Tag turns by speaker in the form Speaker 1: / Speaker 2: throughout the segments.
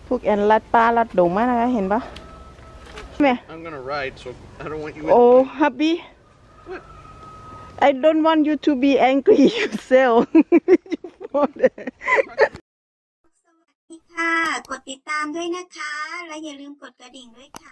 Speaker 1: พวกแอนลัดป้าลัดดงมากนะคะเห็นปะแม่
Speaker 2: I'm gonna ride, so I don't want you.
Speaker 1: Oh, happy.
Speaker 2: What?
Speaker 1: I don't want you to be angry yourself.
Speaker 3: ค่ะกดติดตามด้วยนะคะและอย่าลืมกดกระดิ่งด้วยค่ะ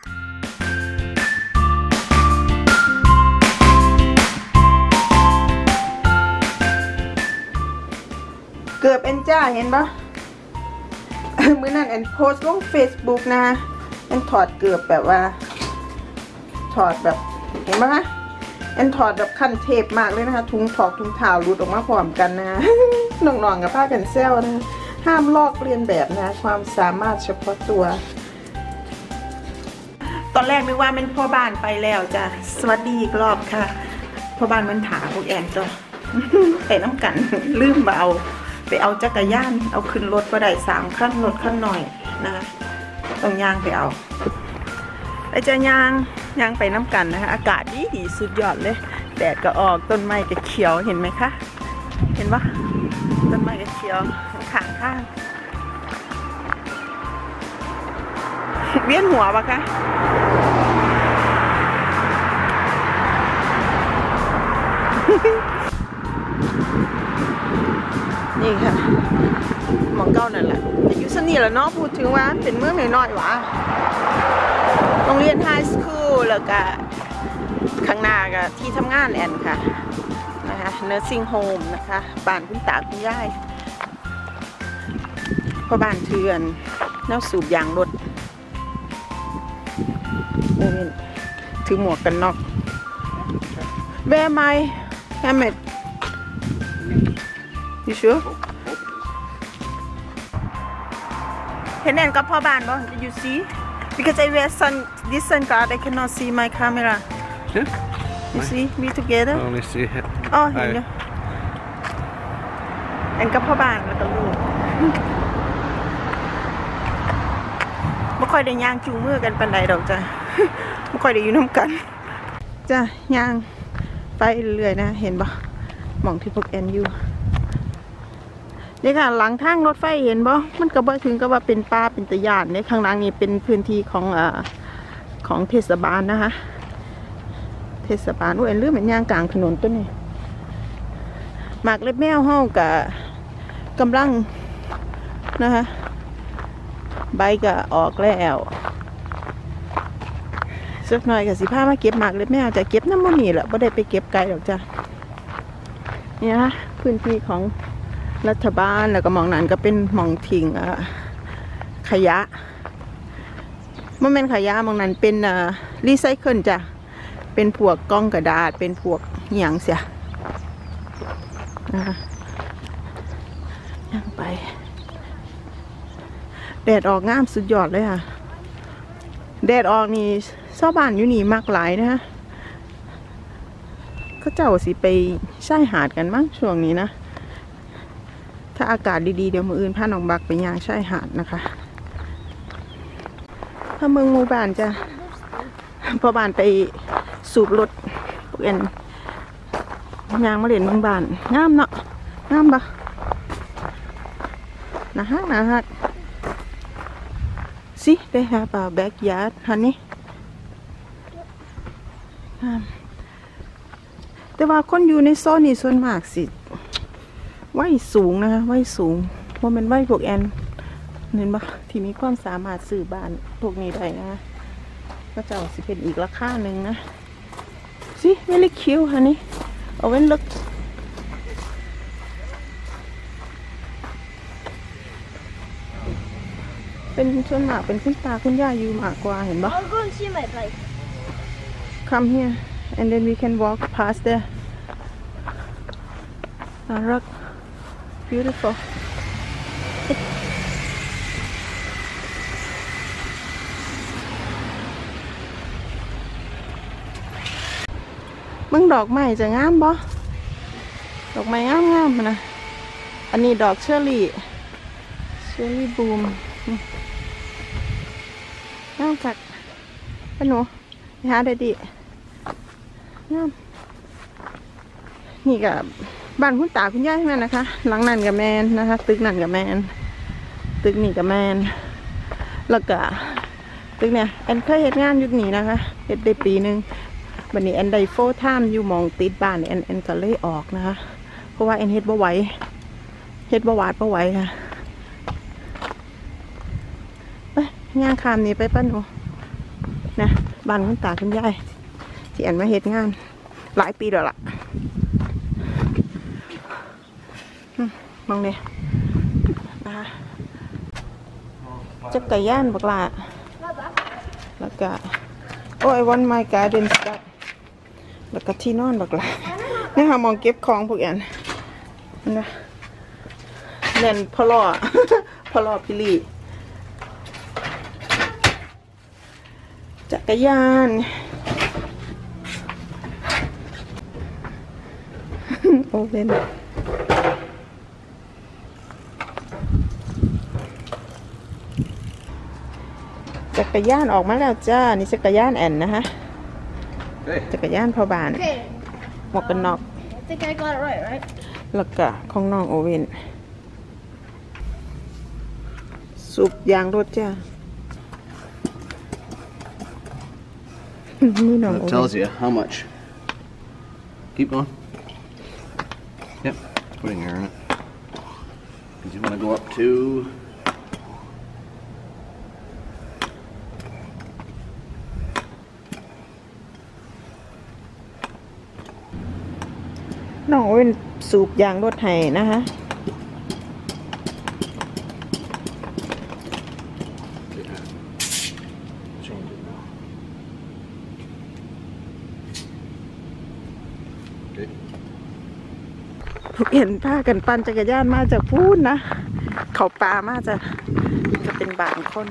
Speaker 1: เกือบเอ็นจ้าเห็นปะ มื้อนั้นแอนโพสต์ลง Facebook นะแอนถอดเกือบแบบว่าถอดแบบเห็นปะคะแอนถอดแบบขั้นเทพมากเลยนะคะถุงถอกถุงเท้าหลุดออกมาพร้อมกันนะน้องๆกับผ้ากันเซลนะห้ามลอกเลียนแบบนะความสามารถเฉพาะตัวตอนแรกนึกว่าเป็นพ่อบ้านไปแล้วจ้ะสวัสดีอีกรอบค่ะพ่อบ้านมันถาพวกแอนจ้ะไปน้ำกันลืมไปเอาจักรยานเอาขึ้นรถก็ได้3 ขั้นรถขั้นหน่อยนะคะต้องย่างไปเอาไอ้จะย่างไปน้ำกันนะคะอากาศดีสุดยอดเลยแดดก็ออกต้นไม้ก็เขียวเห็นไหมคะเห็นปะต้นไม้ก็เขียวข้างเวียนหัวปะคะนี่ค่ะหมองเก้านั่นแหละอยู่สนี่แหละเนาะพูดถึงว่าเป็นเมืองน้อยๆวะโรงเรียนไฮสคูลแล้วก็ข้างหน้าก็ที่ทำงานแอนค่ะนะคะ nursing home นะคะบ้านคุณตาคุณยายพ่อบ้านเถื่อนแนวสูบยางรถถือหมวกกันน็อกแบไมแฮมเมดYou sure? เห็นแอนกับพ่อบ้านบ่ Did you see? Because I wear this sunglasses I cannot see my camera.
Speaker 2: Yeah.
Speaker 1: You see me together?
Speaker 2: I only see it.
Speaker 1: อ๋อเห็นอยู่แอนกับพ่อบ้านแล้วก็ลูกไม่ค่อยได้ย่างจูงมือกันปันใดดอกจ้ะไม่ค่อยได้อยู่น้ำกันจ้ะย่างไปเรื่อยๆนะเห็นบ่มองที่พวกแอนอยู่นี่ค่ะหลังทางรถไฟเห็นบ่มันก็บ่ถึงกับว่าเป็นป่าเป็นตะยานในข้างล่างนี่เป็นพื้นที่ของเทศบาลนะคะเทศบาลอุ้ยเรื่องเหมือนย่างกลางถนนต้นนี้หมากเล็บแมวเฮากะกำลังนะคะใบก็ออกแล้วสักหน่อยกับ15มาเก็บหมากเล็บแมวจะเก็บน้ำมันนี่แหละไม่ได้ไปเก็บไกลหรอกจ้ะนี่นะพื้นที่ของรัฐบาลแล้วก็มองนั้นก็เป็นมองทิ้งขยะมันเป็นขยะมองนั้นเป็นรีไซเคิลจ้ะเป็นพวกกล้องกระดาษเป็นพวกหยังเสียนะคะย่างไปแดดออกงามสุดยอดเลยค่ะแดดออกนี่ชาวบ้านอยู่นี่มากหลายนะฮะเขาเจ้าสิไปชายหาดกันมั้งช่วงนี้นะถ้าอากาศดีๆเดี๋ยวมื้ออื่นพาน้องบักไปย่างชายหาดนะคะถ้าเมืองหมู่บ้านจะพอบ้านไปสูบรถพวกเอ็นย่างมาเล่นเมืองบ้านงามเนาะงามปะนะฮะSee, they have a backyard, honey. แต่ว่าคนอยู่ในโซนนี้ส่วนมากสิไว้สูงนะคะไว้สูงเพราะมันไว้พวกแอนเห็นปะที่มีความสามารถซื้อบ้านพวกนี้ได้นะก็จะสิเป็นอีกราคาหนึ่งนะ See, really cute, honey. Oh, and look.เป็นส่วนมากเป็นคุณตาคุณย่าอยู่มากกว่าเห็นปะ
Speaker 4: I'll go and see my bike.
Speaker 1: Come here and then we can walk past there. น่ารัก beautiful มึงดอกไม้จะงามบ่ดอกไม้งามๆนะอันนี้ดอกเชอร์รี่บูมงามจัดป้าหนูไปหาได้ดิงามนี่กับบ้านคุณตาคุณย่าใช่ไหมนะคะหลังนั่นกับแมนนะคะตึกนั่นกับแมนตึกนี่กับแมนแล้วก็ตึกเนี่ยแอนเคยเฮ็ดงานอยู่นี่นะคะเฮ็ดได้ปีนึงวันนี้แอนได้โฟร์ไทม์อยู่หมองติดบ้านแอนก็เลยออกนะคะเพราะว่าแอนเฮ็ดบ่ไหวเฮ็ดบ่หวาดบ่ไหวค่ะไปย่างข้ามนี่ไปป้าหนูนะบ้านคุณตาคุณยายที่แอนมาเฮ็ดงานหลายปีแล้วล่ะมองเนี่ยนะคะจักรยานบักหลาแล้วก็โอ้ยวันไม้การ์เดนสตั๊ดแล้วก็ที่นอนบักหลาเนี่ยค่ะมองเก็บของพวกแอนนะเล่นพลอ พลอพิลี่จักรยานโอเว่นจักรยานออกมาแล้วจ้านี่จักรยานแอนนะคะจักรยานพอบานหมวกกันน็อก
Speaker 4: think I got it right?
Speaker 1: แล้วก็ของน้องโอเว่นสูบยางรถจ้านี่น้องโอ
Speaker 2: It
Speaker 1: เว่น
Speaker 2: tells you how much. Keep going. Yep, putting air in it. Because you want to go up to.
Speaker 1: น้องโอเว่นสูบยางรถไห้นะคะ
Speaker 2: Change it now. Okay.
Speaker 1: เห็นผ้ากันปั่นจักรยานมาจากพูดนะเขาปลามาจะเป็นบางคน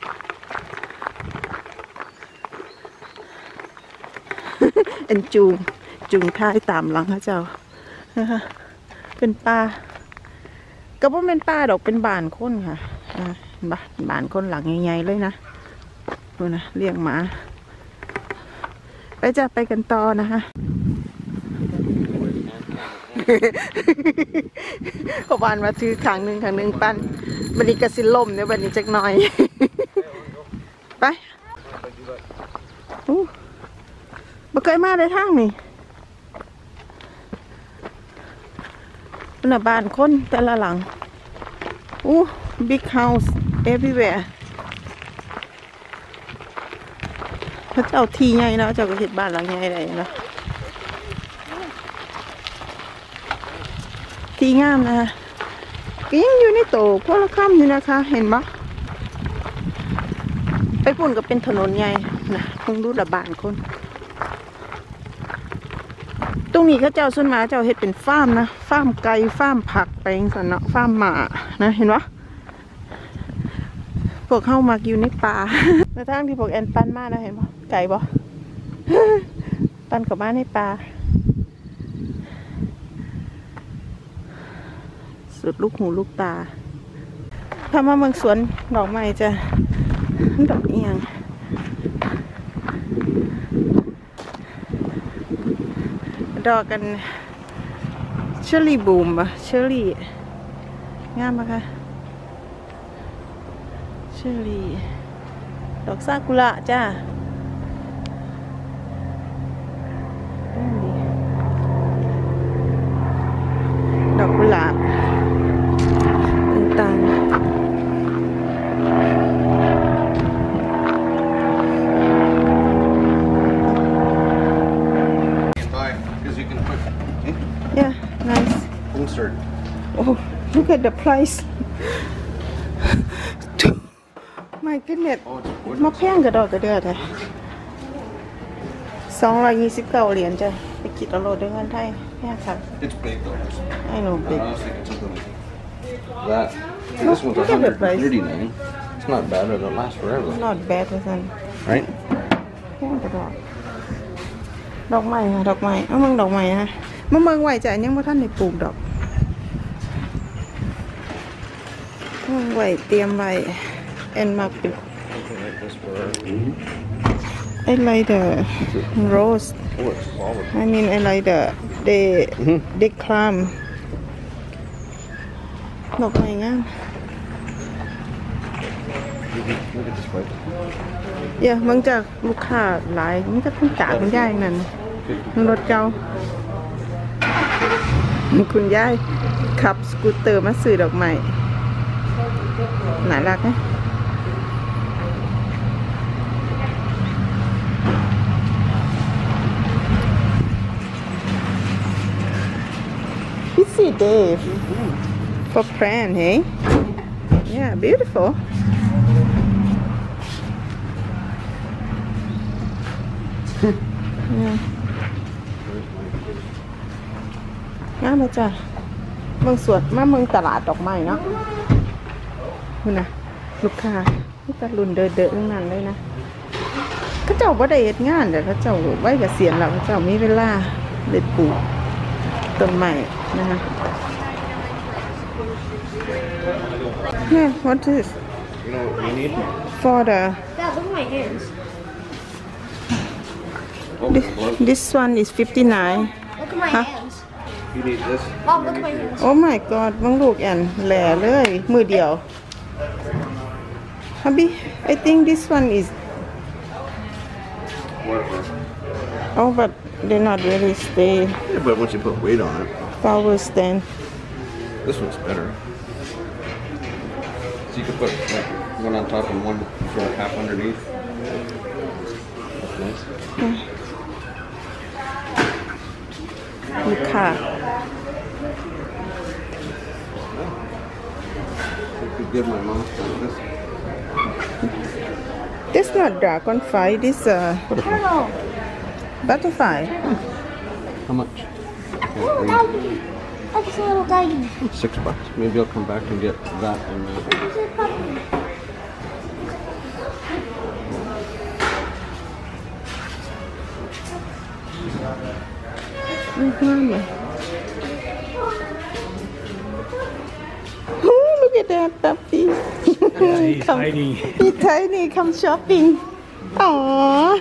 Speaker 1: เอ็นจูงท้ายตามหลังเขาเจ้านะคะเป็นปลาก็บ่เป็นปลาดอกเป็นบานคนค่ะเห็นปะบานคนหลังใหญ่ๆเลยนะดูนะเลี้ยงหมาไปจะไปกันต่อนะคะพอบานมาถือขางหนึ่งปั้นบันนี้กระสิลมเนี่ยบันนี้จักหน่อยไปบ่เคยมาได้ทางนี่เป็นบ้านคนแต่ละหลังbig house everywhere พระเจ้าที่ใหญ่นะเจ้าก็เห็นบ้านหลังใหญ่ได้นะที่งามนะก็ยังอยู่ในโตพวกละค่ำอยู่นะคะเห็นปะไปปุ่นก็เป็นถนนใหญ่นะคงดูระบานคนตรงนี้เขาเจ้าส่วนมาเจ้าเฮ็ดเป็นฟาร์มนะฟาร์มไก่ฟาร์มผักไปสันเนาะฟาร์มหมานะเห็นปะพวกเข้ามาอยู่ในป่าในทางที่พวกแอนปั้นมานะเห็นปะไก่ปะ ปั้นกับบ้านในป่าสุดลูกหูลูกตาพามาเมืองสวนดอกไม้จะดอกเอียงดอกกันเชอร์รี่บูมปะเชอร์รี่งามปะคะเชอร์รี่ดอกซากุระจ้าดอกกุหลาบต่างๆ
Speaker 2: Buy because you can put.
Speaker 1: Yeah, nice.
Speaker 2: Insert.
Speaker 1: Oh, look at the price. My goodness.
Speaker 2: Oh, it's wood.
Speaker 1: มาแพงกระดอกกระเดือดเลย229 เหรียญจ้ะไปคิดเอาโลดด้วยเงินไทยแพงค่ะ
Speaker 2: It's big though.
Speaker 1: I know big.
Speaker 2: I was thinking something like that. See, this one's
Speaker 1: Look at the price.
Speaker 2: 139. It's not bad. It'll last forever.
Speaker 1: not bad ว่าซั่น
Speaker 2: Right?
Speaker 1: แพงกระดอกดอกไม้ค่ะดอกไม้เอาเมืองดอกไม้นะมาเมืองไหวจ้ะยังบ่ทันได้ปลูกดอกเมืองไหวเตรียมไว้แอนมาเป็น
Speaker 2: Something like this for.
Speaker 1: I like the rose.
Speaker 2: Oh, it's solid.
Speaker 1: I mean, I like the clam. ดอกไม้งาม
Speaker 2: Look at this place.
Speaker 1: เดี๋ยวมึงจะลูกค้าหลายมึงจะต้องจ่ายคุณยายนั่นมึงรถเก่าคุณยายขับสกูตเตอร์มาซื้อดอกไม้น่ารักไหมBusy day for plant, hey? Yeah, beautiful. Yeah. งามเลยจ้ะเมืองสวนมาเมืองตลาดดอกไม้เนาะนี่นะลูกค้าที่ตะลุนเดินๆทั้งนั้นเลยนะเขาเจ้าบ่ได้เฮ็ดงานแต่เขาเจ้าไว้เกษียณแล้วเขาเจ้ามีเวลาได้ปลูกต้นไม้นะคะ Yeah, what is
Speaker 2: You know what we need?
Speaker 1: for the
Speaker 3: Dad, look at my hands.
Speaker 2: Oh, gloves.
Speaker 1: this one is 59
Speaker 3: Look at my
Speaker 1: Huh?
Speaker 3: hands.
Speaker 2: You need this?
Speaker 3: Mom, look at my hands.
Speaker 1: Oh my god บังลูกแอนแหล่เลยมือเดียว Habi I think this one is
Speaker 2: Whatever.
Speaker 1: oh but they not really stay
Speaker 2: Yeah, but once you put weight on it,
Speaker 1: flower stand
Speaker 2: this one's better. So you can put like one on top and one sort of half underneath. That's nice.
Speaker 1: ลูกค้า
Speaker 2: You could give my mom some of this.
Speaker 1: this not dragonfly this
Speaker 3: Turtle.
Speaker 1: butterfly
Speaker 2: How much?
Speaker 3: Oh, doggy. Like it's a little doggy.
Speaker 2: $6. Maybe I'll come back and get that and that.
Speaker 3: It's a puppy.
Speaker 1: งามเลย Oh look at that puppy
Speaker 4: Yeah, he's
Speaker 1: Come-
Speaker 4: hiding.
Speaker 1: He's tiny come shopping Aww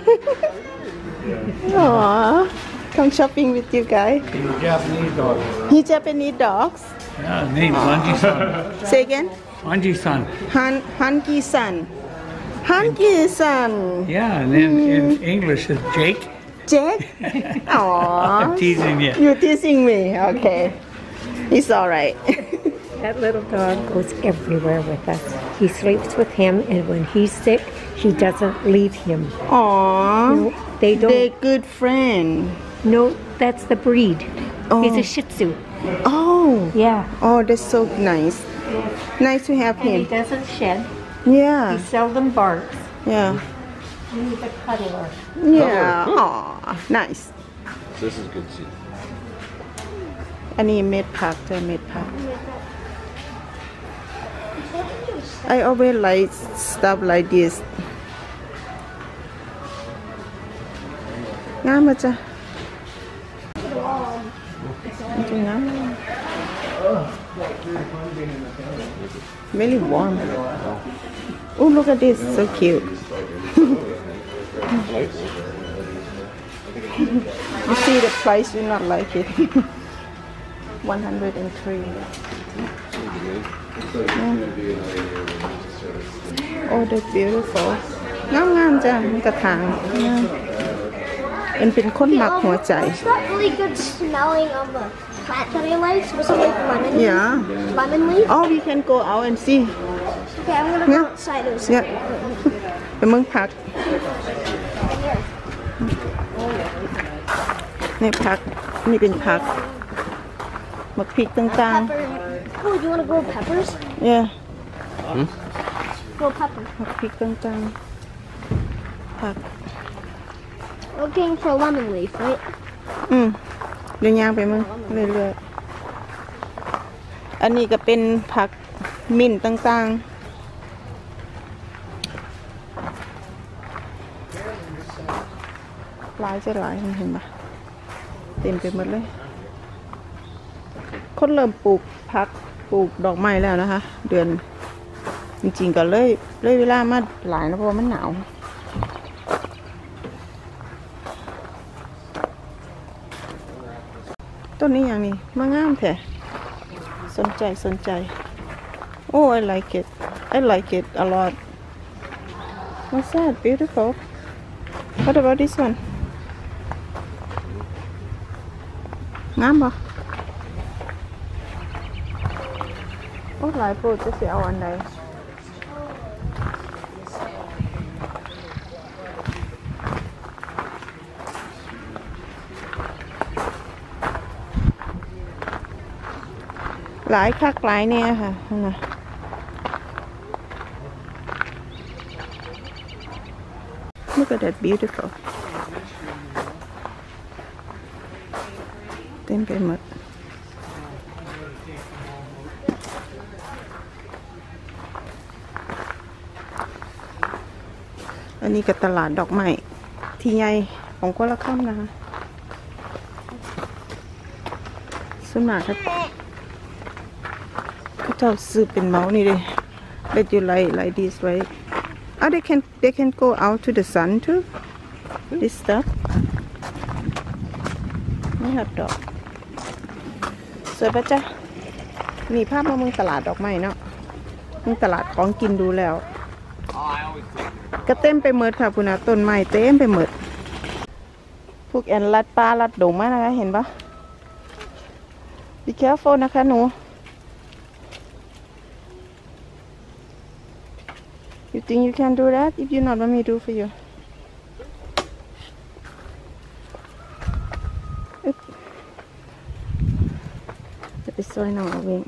Speaker 1: Aww come shopping with you guys
Speaker 4: He's a Japanese dog.
Speaker 1: he Japanese dogs
Speaker 4: Yeah, named Hanji-san.
Speaker 1: say again
Speaker 4: Hanji-san.
Speaker 1: Hanki-san Hanki-san
Speaker 4: Yeah, and then in English it's Jake.
Speaker 1: Jack Aww
Speaker 4: I'm teasing you.
Speaker 1: you teasing me okay it's alright
Speaker 5: That little dog goes everywhere with us. He sleeps with him, and when he's sick, he doesn't leave him.
Speaker 1: Aww
Speaker 5: No, they don't.
Speaker 1: they're good friend
Speaker 5: No, that's the breed. He's
Speaker 1: Oh.
Speaker 5: a Shih Tzu.
Speaker 1: Oh
Speaker 5: Yeah.
Speaker 1: Oh, that's so nice. Nice to have
Speaker 5: And he
Speaker 1: him.
Speaker 5: doesn't shed.
Speaker 1: Yeah,
Speaker 5: He seldom barks.
Speaker 1: yeah,
Speaker 5: He's a cuddler.
Speaker 1: yeah. Aw, nice.
Speaker 2: This is good seed.
Speaker 1: อันนี้เม็ดผักจะเม็ดผัก I always like stuff like this. งามมาจ้ะจริงๆนะ Really warm. Oh, look at this, so cute. You see the price, you not like it. 103. Oh, that's beautiful. งามๆจ้ะมันกระถางงามเป็นคนหมักหัวใจ
Speaker 3: It's not really good smelling of the plant that I like. So it's like lemon.
Speaker 1: Yeah.
Speaker 3: Lemon leaf.
Speaker 1: Oh, we can go out and see.
Speaker 3: Okay, I'm gonna go
Speaker 1: Yeah.
Speaker 3: outside and see.
Speaker 1: Yeah. ไปเมืองผักนี่ผักนี่เป็นผักหมักพริกต่าง
Speaker 3: Pepper. Oh, do you want to grow peppers?
Speaker 1: ๆ yeah
Speaker 3: Grow pepper.
Speaker 1: หมักพริกต่างๆผัก
Speaker 3: Looking for lemon leaf, right?
Speaker 1: เดี๋ยวยางไปมึงเรื่อยๆอันนี้ก็เป็นผักมิ้นท์ต่างๆหลายจะหลายเห็นปะเต็มไปหมดเลย คนเริ่มปลูกผักปลูกดอกไม้แล้วนะคะ เดือนจริงๆก็เลยเวลามาหลายนะเพราะว่ามันหนาวต้นนี้อย่างนี้มางามแท้สนใจ Oh I like it I like it a lot What's that? Beautiful. What about this one? งามบ่โอ้หลายโปรดจะเสียเอาอันใดหลายคักหลายเนี่ยค่ะนั่นน่ะLook at that beautiful เต็มไปหมดอันนี้ก็ตลาดดอกไม้ที่ใหญ่ของโคราชนะคะส่วนมากครับเขาเจ้าซื้อเป็นเมาส์นี่เลย Let you like this right Oh they can go out to the sun too this stuff นี่ครับดอกสวยปะจ๊ะมีภาพมาเมืองตลาดดอกไม้เนาะเมืองตลาดของกินดูแล้วก็เต็มไปหมดค่ะคุณอาต้นไม้เต็มไปหมดพวกแอนลัดปลาลัดดงมากนะคะเห็นปะ Be careful นะคะหนู You think you can do that if you not want me to do for youจะไปซอยน้องเอาเอง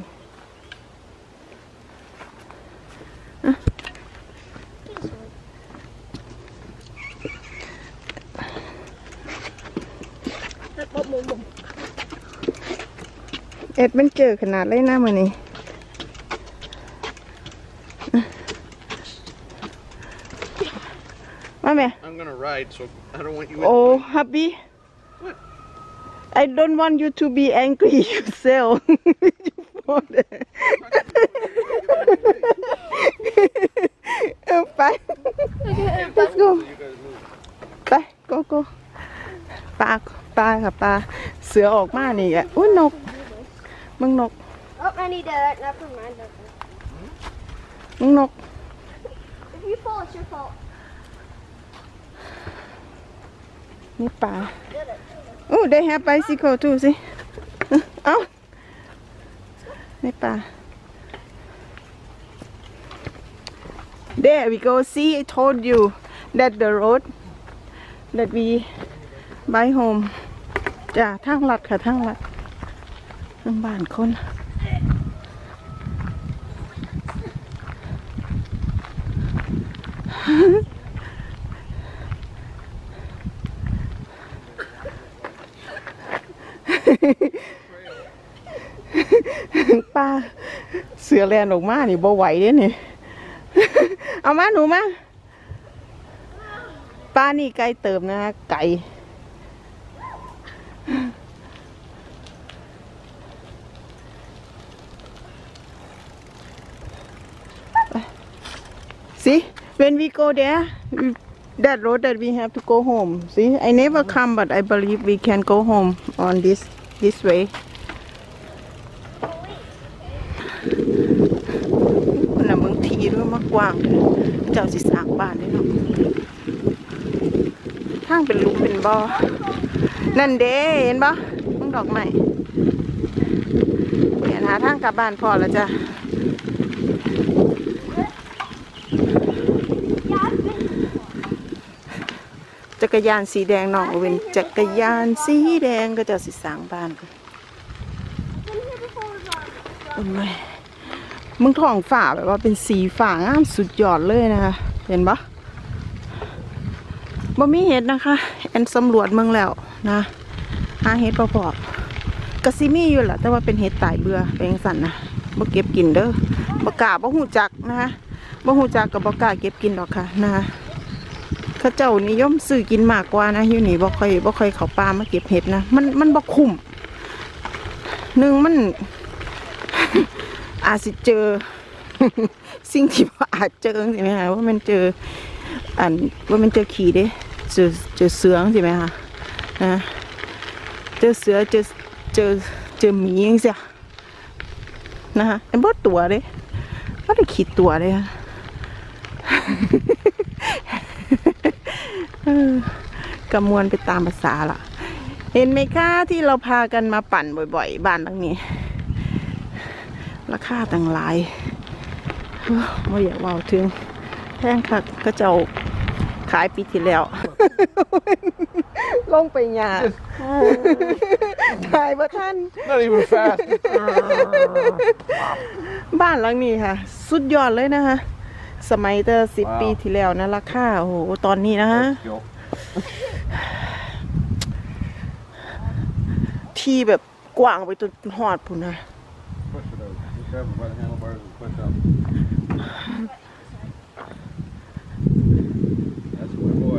Speaker 1: เอ็ดมันเจอขนาดเลยนะมือนี้มาแม่
Speaker 2: I'm gonna ride, so I don't want you.
Speaker 1: Oh, happy.
Speaker 2: What?
Speaker 1: I don't want you to be angry yourself. Bye. Let's go. Bye. Go go. ปลาค่ะปลาเสือออกมานี่อ่ะอุ้ยนกมึงนก
Speaker 3: Oh, I need that. Never mind.
Speaker 1: มึงนก
Speaker 3: If you fall, it's your fault.
Speaker 1: นี่ปลาโอ้ they have bicycle too สิเอ้านี่ปลา There we go see I told you that the road that we buy home จ้ะทางลัดค่ะทางลัดทางบ้านคนป้าเสือแลนออกมานี่บ่ไหวเด้นี่ เอามาหนูมาป้านี่ไก่เติมนะไก่See when we go there that road that we have to go home see I never come but I believe we can go home on this wayน่ะเมืองทีด้วยมากกว้างเจ้าสิสร้างบ้านได้เนาะทางเป็นหลุมเป็นบ่อนั่นเด้เห็นบ่ต้องดอกไม้เดี๋ยวหาทางกลับบ้านพอแล้วจ้ะจักรยานสีแดงน้องเว้นจักรยานสีแดงก็จะสิสร้างบ้านมึงท้องฝ่าแบบว่าเป็นสีฝ่างามสุดยอดเลยนะคะเห็นปะบ่มีเห็ดนะคะแอนสำรวจเมืองแล้วนะหาเห็ดพอกระซิมีอยู่แหละแต่ว่าเป็นเห็ดตายเบื่อเป็นสันนะบ่เก็บกินเด้อบ่กล้าบ่หูจักนะคะบ่หูจักกับบ่กล้าเก็บกินหรอกค่ะนะคะเขาเจ้านิยมซื้อกินมากกว่านะอยู่นี่บ่ค่อยเข้าป่ามาเก็บเห็ดนะมันบ่คุ้มหนึ่งมัน อาจจะเจอ สิ่งที่อาจเจอใช่ไหมคะว่ามันเจอว่ามันเจอขี่เด้เจอเสือใช่ไหมคะนะเจอเสือเจอหมีอย่างเงี้ยนะคะไอ้บดตัวเด้ไม่ได้ขีดตัวเลยค่ะกำมวลไปตามภาษาล่ะ เห็นไหมคะที่เราพากันมาปั่นบ่อยๆบ้านหลังนี้ราคาต่างหลายไม่อยากว่าถึงแพงค่ะก็จะขายปีที่แล้ว ลงไปหยาถ่ายบ่ท่าน
Speaker 2: Not even fast.
Speaker 1: บ้านหลังนี้ค่ะ สุดยอดเลยนะคะ สมัยแต่10 ปีที่แล้วนะราคาโอ้โหตอนนี้นะคะ
Speaker 2: Let's go.
Speaker 1: ที่แบบกว้างไปจนหอดพุ่นนะ
Speaker 2: Push it out. Just grab it by the handlebars and push up. That's my boy.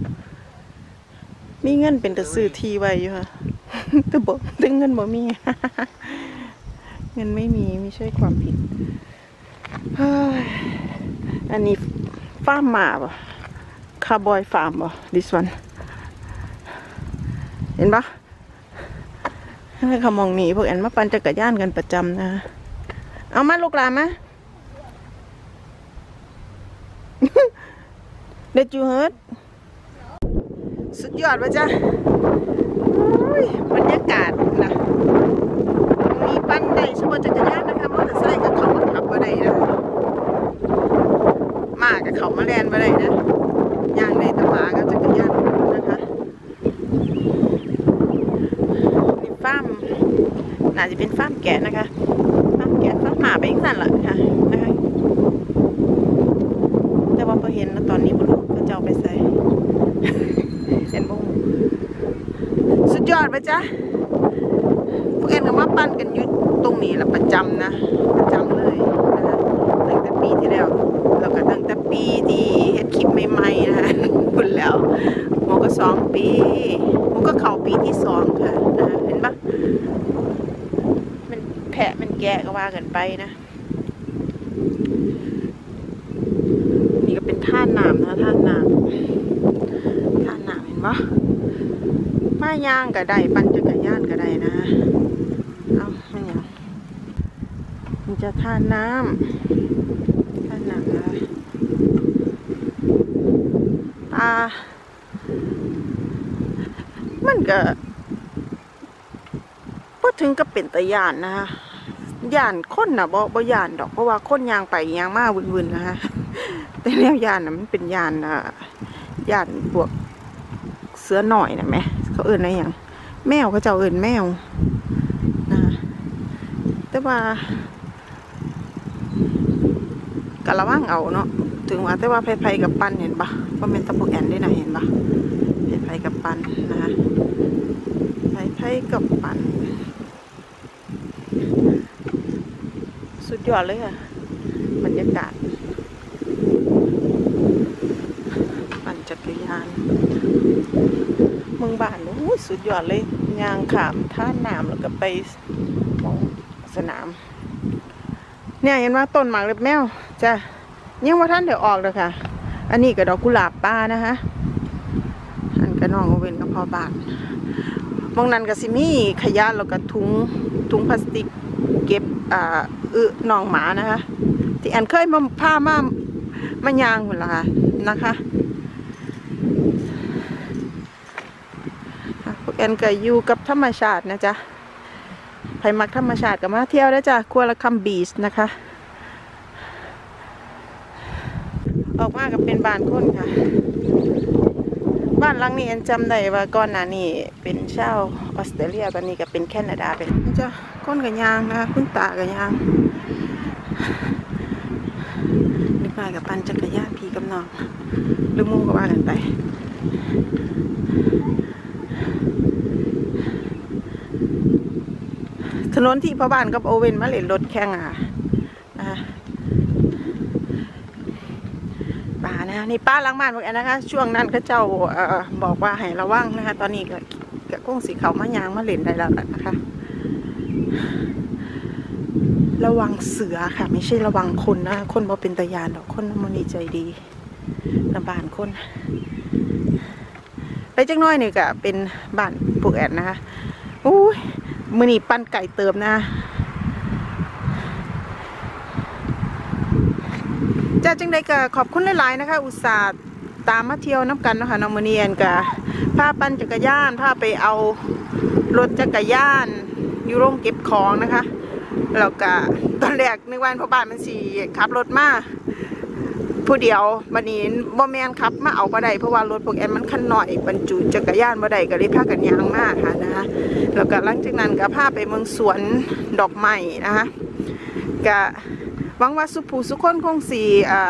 Speaker 1: มีเงินเป็นแต่ซื้อที่ไว้อยู่ค่ะ แต่บอกแต่เงินบ่มี เงินไม่มีไม่ใช่ความผิดเฮ้ยอันนี้ฟาร์มหมาป่ะคาร์บอยฟาร์มป่ะ this one เห็นปะให้เขามองหนีพวกแอนมาปั่นจักรยานกันประจำนะ เอามาลูกหลานมา Did you hurt สุดยอดวะจ๊ะบรรยากาศนะมีปั่นได้สมมติจักรยานนะคะมอเตอร์ไซค์กับเขามาขับมาได้นะมากับเขามาแลนมาได้นะย่างในตะหมากับจักรยานนะคะนี่ฟาร์มน่าจะเป็นฟาร์มแกะนะคะฟาร์มแกะฟาร์มหมาไปอีกสั่นละค่ะนะคะแต่ว่าพอเห็นแล้วตอนนี้บลูก็จะเอาไปใส่เห็นบ้งสุดยอดไหมจ๊ะพวกเอ็นกับมาปั้นกันอยู่ตรงนี้แหละประจำนะประจำเลยนะคะตั้งแต่ปีที่แล้วแล้วก็ตั้งแต่ปีที่เฮ็ดคลิปใหม่ๆนะคะคุณแล้วมันก็2 ปีมันก็เข้าปีที่2ค่ะนะเห็นปะมันแพะมันแกะก็ว่ากันไปนะนี่ก็เป็นท่าน้ำนะท่าน้ำเห็นปะมาย่างก็ได้ปั่นจักรยานก็ได้นะเอาไม่ยังมันจะท่าน้ำนะมันก็พอถึงก็เป็นตะย่านนะคะย่านคนนะบ่ย่านดอกเพราะว่าคนย่างไปย่างมาวุ่นๆนะคะแต่แนวย่านนะมันเป็นย่านพวกเสือหน่อยนะแม่เขาเอิ้นอะไรอย่างแมวเขาจะเอิ้นแมวนะแต่ว่าก็ระวังเอาเนาะถึงว่าแต่ว่าไผกับปันเห็นปะว่าเป็นตะโพกแอนได้นะเห็นปะไผกับปันนะคะไผกับปันสุดยอดเลยค่ะบรรยากาศปั่นจักรยานเมืองบ้านโอ้ยสุดยอดเลยยางขามท่าน้ำแล้วก็ไปสนามเนี่ยเห็นว่าต้นหมากเล็บแมวจ้ะยังว่าท่านเดี๋ยวออกเลยค่ะอันนี้ก็ดอกกุหลาบป้านะคะอันก็น้องเว้นกับพ่อบานมองนั้นก็สิมีขยะแล้วก็ถุงพลาสติกเก็บน้องหมานะคะที่อันเคยมาพามายางหุ่นละค่ะนะคะพวกแอนก็อยู่กับธรรมชาตินะจ๊ะใครมักธรรมชาติก็มาเที่ยวได้จ้ะกัวละคัมบีชนะคะออกมาก็เป็นบ้านคนค่ะบ้านหลังนี้แอนจำได้ว่าก่อนหน้านี้เป็นชาวออสเตรเลียตอนนี้ก็เป็นแคนาดาเป็นจ้ะคนกับยางนะคะคุณตากับยางนึกมากับปั่นจักรยานพี่กับน้องหรือมูก็ว่ากันไปถนนที่พ่อบ้านกับโอเว่นมาเล่นรถแข่งอ่ะนะคะป่านะนี่ป้าหลังบ้านพวกนี้นะคะช่วงนั้นเขาเจ้าบอกว่าให้ระวังนะคะตอนนี้ก็คงสีเขามายางมาเล่นได้แล้วนะคะระวังเสือค่ะไม่ใช่ระวังคนนะคนบ่เป็นตะยานดอกคนมันดีใจดีนะบ้านคนไปจังน้อยนี่ก็เป็นบ้านพวกแอนนะคะอู้ยมื้อนี้ปั้นไก่เติมนะจ้าจังใดก็ขอบคุณหลายๆนะคะอุตส่าห์ตามมาเที่ยวน้ำกันเนาะค่ะน้องมื้อนี้แอนก็พาปั่นจักรยานพาไปเอารถจักรยานอยู่โรงเก็บของนะคะแล้วก็ตอนแรกนึกว่าพ่อบ้านมันสิขับรถมาผู้เดียวบัดนี้บ่แม่นขับมาเอาบ่ได้เพราะว่ารถพวกแอนมันคันน้อยบรรจุจักรยานบ่ได้ก็เลยพากันย่างมาค่ะนะคะแล้วก็หลังจากนั้นก็พาไปเมืองสวนดอกไม้นะคะก็หวังว่าสุภูสุคนคงสิ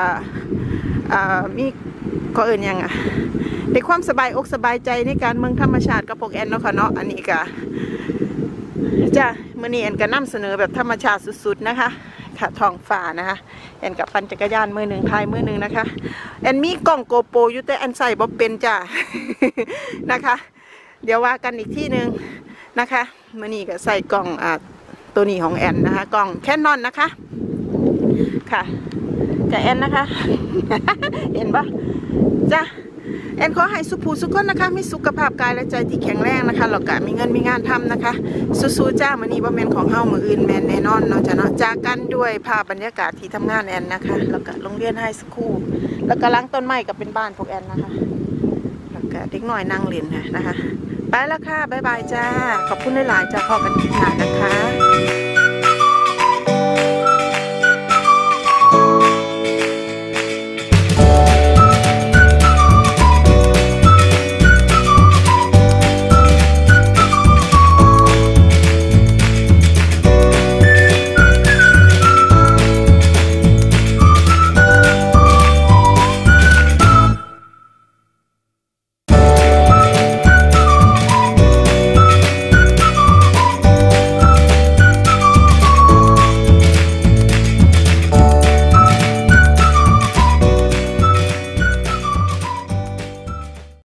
Speaker 1: มีก็เอิ้นหยังในความสบายอกสบายใจในการเมืองธรรมชาติกับพวกแอนเนาะค่ะเนาะอันนี้ก็จ้ะมื้อนี้แอนก็นำเสนอแบบธรรมชาติสุดๆนะคะค่ะท้องฟ้านะคะแอนกับปั่นจักรยานมือหนึ่งพายมือหนึ่งนะคะแอนมีกล้องโกโปรอยู่แต่แอนใส่บ่เป็นจ้ะ นะคะเดี๋ยวว่ากันอีกที่หนึ่งนะคะมื้อนี้ก็ใส่กล้องตัวนี้ของแอนนะคะกล้องแคนนอนนะคะค่ะกับแอนนะคะ เห็นปะจ้ะแอนขอให้สุภูสุขคนนะคะมีสุขภาพกายและใจที่แข็งแรงนะคะแล้วก็มีเงินมีงานทำนะคะสู้ๆจ้ามื้อนี้บ่แม่นของเฮามื้ออื่นแม่นแน่นอนเนาะจ้ะเนาะจากกันด้วยภาพบรรยากาศที่ทำงานแอนนะคะแล้วก็โรงเรียนไฮสคูลแล้วก็หลังต้นไม้ก็เป็นบ้านพวกแอนนะคะแล้วก็เด็กน้อยนั่งเล่นนะคะไปแล้วค่ะบ๊ายบายจ้าขอบคุณหลายๆจ้าพอกันทีหน้านะคะ